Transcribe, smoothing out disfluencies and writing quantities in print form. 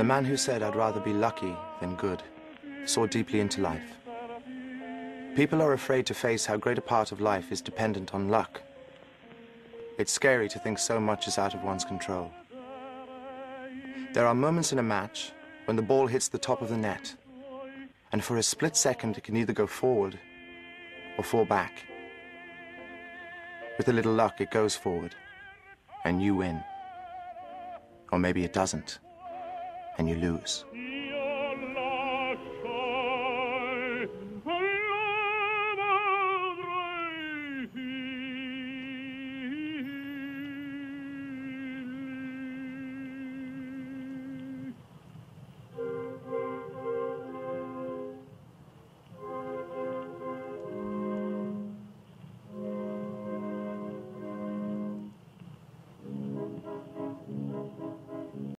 man who said I'd rather be lucky than good saw deeply into life. People are afraid to face how great a part of life is dependent on luck. It's scary to think so much is out of one's control. There are moments in a match when the ball hits the top of the net, and for a split second it can either go forward or fall back. With a little luck, it goes forward, and you win. Or maybe it doesn't, and you lose.